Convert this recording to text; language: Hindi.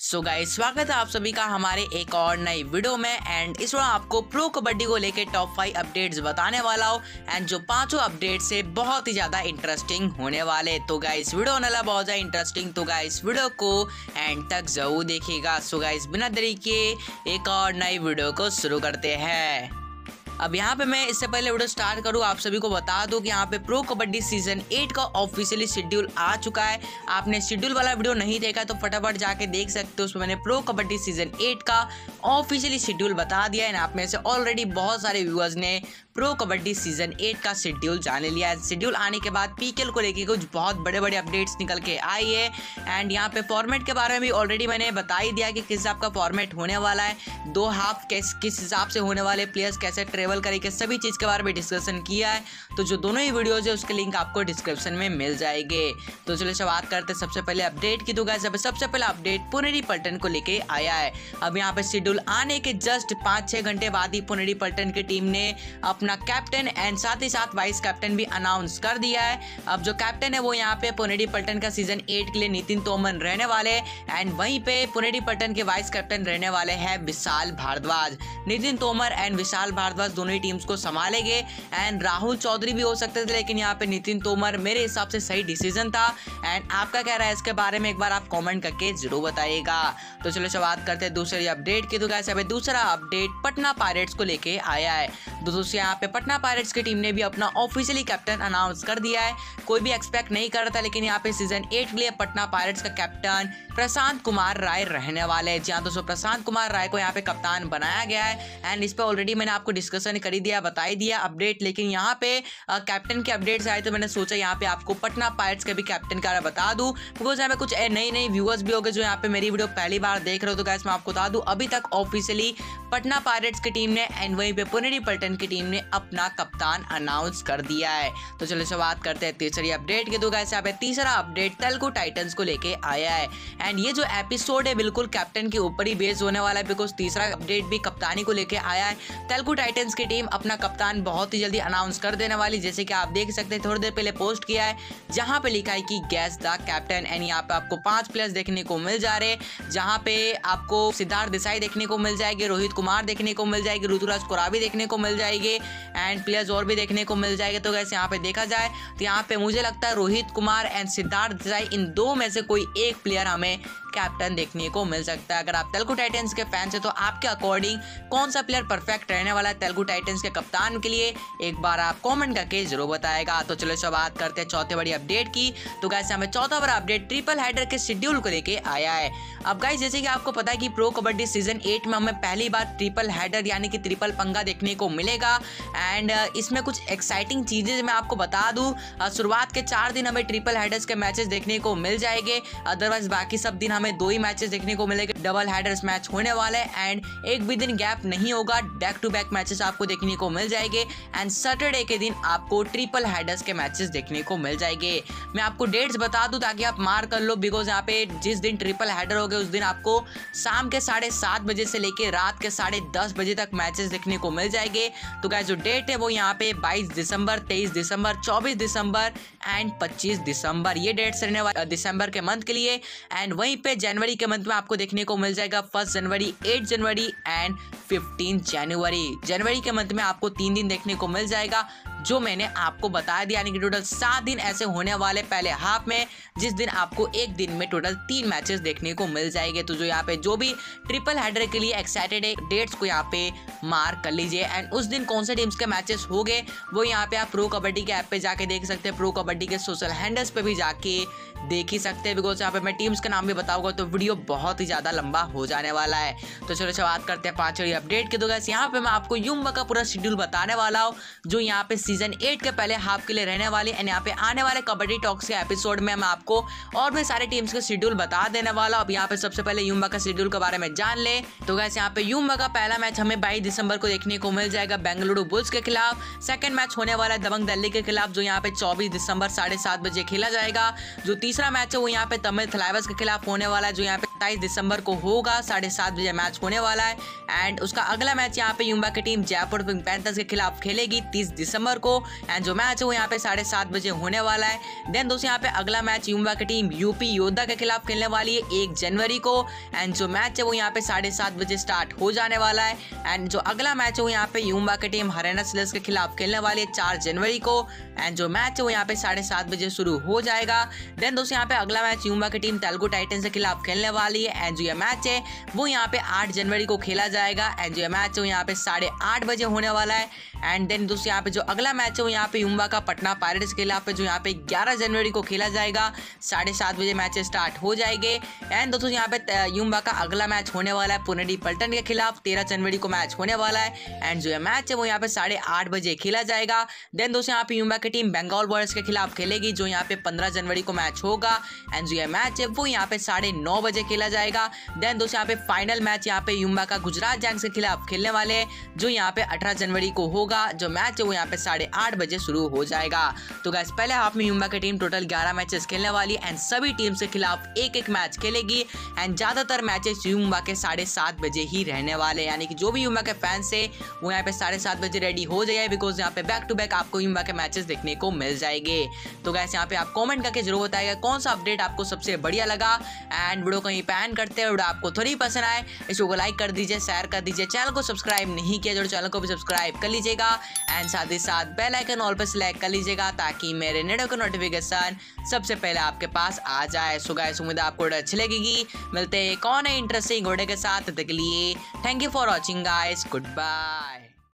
सो गाइस, स्वागत है आप सभी का हमारे एक और नई वीडियो में। एंड इस बार आपको प्रो कबड्डी को लेके टॉप 5 अपडेट्स बताने वाला हूँ। एंड जो पांचों अपडेट्स से बहुत ही ज्यादा इंटरेस्टिंग होने वाले। तो गाइस वीडियो होने वाला बहुत ज्यादा इंटरेस्टिंग, तो गाइस वीडियो को एंड तक जरूर देखिएगा। सो गाइस बिना देरी के एक और नई वीडियो को शुरू करते हैं। अब यहाँ पे मैं इससे पहले वीडियो स्टार्ट करूँ आप सभी को बता दूं कि यहाँ पे प्रो कबड्डी सीजन 8 का ऑफिशियली शेड्यूल आ चुका है। आपने शेड्यूल वाला वीडियो नहीं देखा तो फटाफट जाके देख सकते हो। उसमें मैंने प्रो कबड्डी सीजन 8 का ऑफिशियली शेड्यूल बता दिया है। आप में से ऑलरेडी बहुत सारे व्यूअर्स ने प्रो कबड्डी सीजन 8 का शेड्यूल जान लिया है। शेड्यूल आने के बाद पीकेएल को लेकर कुछ बहुत बड़े बड़े अपडेट्स निकल के आई है। एंड यहाँ पे फॉर्मेट के बारे में भी ऑलरेडी मैंने बता ही दिया कि किस हिसाब का फॉर्मेट होने वाला है, 2 हाफ किस हिसाब से होने वाले, प्लेयर्स कैसे ट्रेवल करेंगे, सभी चीज़ के बारे में डिस्कशन किया है। तो जो दोनों ही वीडियोज है उसके लिंक आपको डिस्क्रिप्शन में मिल जाएंगे। तो चलिए शुरुआत करते हैं सबसे पहले अपडेट की। तो गाइस सबसे पहले अपडेट पुनेरी पल्टन को लेके आया है। अब यहाँ पे शेड्यूल आने के जस्ट 5-6 घंटे बाद ही पुनेरी पल्टन की टीम ने अपना कैप्टन एंड साथ ही साथ वाइस कैप्टन भी अनाउंस कर दिया है। अब जो कैप्टन है वो यहाँ पे पुनेरी पल्टन का सीजन 8 के लिए नितिन तोमर रहने वाले। एंड वहीं पे पुनेरी पल्टन के वाइस कैप्टन रहने वाले हैं विशाल भारद्वाज। नितिन तोमर एंड विशाल भारद्वाज दोनों ही टीम्स को संभालेंगे। एंड राहुल चौधरी भी हो सकते थे, लेकिन यहाँ पे नितिन तोमर मेरे हिसाब से सही डिसीजन था। एंड आपका क्या राय है इसके बारे में एक बार आप कमेंट करके जरूर बताइएगा। तो चलो शुरुआत करते हैं दूसरी अपडेट की। तो गाइस अभी दूसरा अपडेट पटना पायरेट्स को लेके आया है। दोस्तों यहाँ पे पटना पायरेट्स की टीम ने भी अपना ऑफिशियली कैप्टन अनाउंस कर दिया है। कोई भी एक्सपेक्ट नहीं कर रहा था, लेकिन यहाँ पे सीजन 8 के लिए पटना पायरेट्स का कैप्टन प्रशांत कुमार राय रहने वाले हैं। जी हाँ दोस्तों, प्रशांत कुमार राय को यहाँ पे कप्तान बनाया गया है। एंड इस पे ऑलरेडी मैंने आपको डिस्कशन कर ही दिया, बता ही दिया अपडेट। लेकिन यहाँ पे कैप्टन के अपडेट्स आए तो मैंने सोचा यहाँ पे आपको पटना पायरेट्स के भी कैप्टन का बता दूं, बिकॉज यहाँ पे कुछ नई व्यूअर्स भी हो गए जो यहाँ पे मेरी वीडियो पहली बार देख रहे हो। तो गाइस मैं आपको बता दूं अभी तक ऑफिशियली पटना पायरेट्स की टीम ने एंड वहीं पे पुनेरी पल्टन की टीम ने अपना कप्तान अनाउंस कर दिया है। तो चलो शुरुआत करते हैं तीसरी अपडेट के। तो गाइस यहाँ पे तीसरा अपडेट तेलुगु टाइटंस को लेके आया है। एंड ये जो एपिसोड है बिल्कुल कैप्टन के ऊपर ही बेस्ड होने वाला है, बिकॉज तीसरा अपडेट भी कप्तानी को लेके आया है। तेलुगु टाइटंस की टीम अपना कप्तान बहुत ही जल्दी अनाउंस कर देने वाली, जैसे कि आप देख सकते हैं थोड़ी देर पहले पोस्ट किया है जहां पे लिखा है कि गैस द कैप्टन। एंड यहाँ पे आपको 5 प्लेयर्स देखने को मिल जा रहे, जहां पे आपको सिद्धार्थ देसाई देखने को मिल जाएगी, रोहित कुमार देखने को मिल जाएगी, ऋतुराज कोराबी देखने को मिल जाएगी एंड प्लेयर्स और भी देखने को मिल जाएंगे। तो गैस यहाँ पे देखा जाए तो यहाँ पे मुझे लगता है रोहित कुमार एंड सिद्धार्थ देसाई इन 2 में से कोई एक प्लेयर हमें कैप्टन देखने को मिल सकता है। अगर आप तेलुगु टाइटंस के फैंस हैं तो आपके अकॉर्डिंग कौन सा प्लेयर परफेक्ट रहने वाला है तेलुगु टाइटंस के कप्तान के लिए, एक बार आप कमेंट करके जरूर बताएगा। तो चलो शुरुआत करते हैं चौथे बड़ी अपडेट की। तो गाइस हमें चौथा बड़ा अपडेट ट्रिपल हेडर के शेड्यूल को लेके आया है। अब गाइस जैसे कि आपको पता है कि प्रो कबड्डी सीजन 8 में हमें पहली बार ट्रिपल हेडर यानी कि ट्रिपल पंगा देखने को मिलेगा। एंड इसमें कुछ एक्साइटिंग चीजें मैं आपको बता दूं, शुरुआत के 4 दिन हमें ट्रिपल हेडर्स के मैचेस देखने को मिल जाएंगे। अदरवाइज बाकी सब दिन हमें 2 ही मैचेस देखने को मिलेंगे। डबल हेडर्स मैच होने वाले एंड एक भी दिन गैप नहीं होगा, बैक टू बैक मैचेस आपको देखने को मिल जाएंगे। एंड सैटरडे के दिन आपको ट्रिपल हेडर्स के मैचेस देखने को मिल जाएंगे। मैं आपको डेट्स बता दूं ताकि आप मार्क कर लो, बिकॉज यहाँ पे जिस दिन ट्रिपल हेडर हो गए उस दिन आपको शाम के 7:30 बजे से लेके रात के 10:30 बजे तक मैचेस देखने को मिल जाएंगे। तो गाइस जो डेट है वो यहाँ पे 22 दिसंबर, 23 दिसंबर, 24 दिसंबर एंड 25 दिसंबर, ये डेट्स रहने वाले दिसंबर के मंथ के लिए। एंड वहीं पे जनवरी के मंथ में आपको देखने को मिल जाएगा 1 जनवरी, 8 जनवरी एंड 15 जनवरी। जनवरी के मंथ में आपको 3 दिन देखने को मिल जाएगा जो मैंने आपको बता दिया, यानी कि टोटल 7 दिन ऐसे होने वाले पहले हाफ में, जिस दिन आपको एक दिन में टोटल 3 मैचेस देखने को मिल जाएंगे। तो जो यहाँ पे जो भी ट्रिपल हेडर के लिए एक्साइटेड है डेट्स को यहाँ पे मार्क कर लीजिए। एंड उस दिन कौन से टीम्स के मैचेस हो गए वो यहाँ पे आप प्रो कबड्डी के ऐप पे जाके देख सकते हैं, प्रो कबड्डी के सोशल हैंडल्स पे भी जाके देख ही सकते हैं, बिकॉज यहाँ पे मैं टीम्स के नाम भी बताऊंगा तो वीडियो बहुत ही ज्यादा लंबा हो जाने वाला है। तो चलो शुरुआत करते हैं 5वीं अपडेट के। तो गाइस यहाँ पे मैं आपको युम्बा का पूरा शेड्यूल बताने वाला हूँ जो यहाँ पे सीजन 8 के पहले हाफ के लिए रहने वाली। एंड यहाँ पे आने वाले कबड्डी टॉक्स के एपिसोड में मैं आपको और भी सारे टीम्स के शेड्यूल बता देने वाला हूँ। अब यहाँ पे सबसे पहले युम्बा का शेड्यूल के बारे में जान ले। तो गाइस यहाँ पे युम्बा का पहला मैच हमें 22 दिसंबर को देखने को मिल जाएगा बेंगलुरु बुल्स के खिलाफ। सेकंड मैच होने वाला है दबंग दिल्ली के खिलाफ जो यहाँ पे 24 दिसंबर 7:30 बजे खेला जाएगा। जो तीसरा मैच है वो यहाँ पे तमिल थलाइवर्स के खिलाफ होने वाला है जो यहाँ पे 27 दिसंबर को होगा, 7:30 बजे मैच होने वाला है। एंड उसका अगला मैच यहाँ पे युम्बा की टीम जयपुर पिंक पैंथर्स के खिलाफ खेलेगी 30 दिसंबर को। एंड जो मैच है वो यहाँ पे 7:30 बजे होने वाला है। देन दोस्तों यहाँ पे अगला मैच युवा की टीम यूपी योद्धा के खिलाफ खेलने वाली है 1 जनवरी को। एंड जो मैच है वो यहाँ पे 7:30 बजे स्टार्ट हो जाने वाला है। एंड जो अगला मैच है वो यहाँ पे युवा की टीम हरियाणा स्लेयर्स के खिलाफ खेलने वाली है 4 जनवरी को। एंड जो मैच है वो यहाँ पे 7:30 बजे शुरू हो जाएगा। देन दोस्तों यहाँ पे अगला मैच युवा की टीम तेलुगु टाइटंस के खिलाफ खेलने वाली है। एंड जो ये मैच है वो यहाँ पे 8 जनवरी को खेला जाएगा। एंड जो ये मैच है वो यहाँ पे 8:30 बजे होने वाला है। एंड देन दोस्तों यहाँ पे जो अगला मैच है वो यहाँ पे युवा का पटना पायरेट्स के खिलाफ है, जो यहाँ पे 11 जनवरी को खेला जाएगा। 7:30 बजे मैच स्टार्ट हो जाएंगे। एंड दोस्तों यहाँ पे युवा का अगला मैच होने वाला है पुनेरी पल्टन के खिलाफ 13 जनवरी को मैच होने वाला है। एंड जो ये मैच है वो यहाँ पे 8:30 बजे खेला जाएगा। देन दोस्तों यहाँ पे युवा की टीम बंगाल वॉरियर्स के खिलाफ खेलेगी, जो यहाँ पे 15 जनवरी को मैच होगा। एंड जो ये मैच है वो यहाँ पे 9:30 बजे खेला जाएगा। देन दोस्तों यहाँ पे फाइनल मैच यहाँ पे युवा का गुजरात जायंट्स के खिलाफ खेलने वाले हैं, जो यहाँ पे 18 जनवरी को होगा। जो मैच है वो यहाँ पे 8:30 बजे शुरू हो जाएगा। तो गाइस पहले हाफ में युवा की टीम टोटल 11 मैचेस खेलने वाली है एंड सभी टीम के खिलाफ एक मैच खेलेगी। एंड ज्यादातर मैचेस युवा के 7:30 बजे ही रहने वाले, यानी कि जो भी युवा के फैंस है वो यहाँ पे 7:30 बजे रेडी हो जाए, बिकॉज यहाँ पे बैक टू बैक आपको युवा के मैचेस देखने को मिल जाएंगे। तो गाइस यहाँ पे आप कमेंट करके जरूर बताइएगा कौन सा अपडेट आपको सबसे बढ़िया लगा। एंड वीडियो को यहीं पे एंड करते हैं। वीडियो आपको थोड़ी पसंद आए इसको लाइक कर दीजिए, शेयर कर दीजिए, चैनल को सब्सक्राइब नहीं किया जो चैनल को भी सब्सक्राइब कर लीजिएगा। एंड साथ ही साथ बेल आइकन ऑल पर सिलेक्ट कर लीजिएगा ताकि मेरे वीडियो का नोटिफिकेशन सबसे पहले आपके पास आ जाए। सो गाइस उम्मीद है आपको अच्छी लगेगी। मिलते हैं कौन है इंटरेस्टिंग वीडियो के साथ, तब तक के लिए thank you for watching guys, good bye.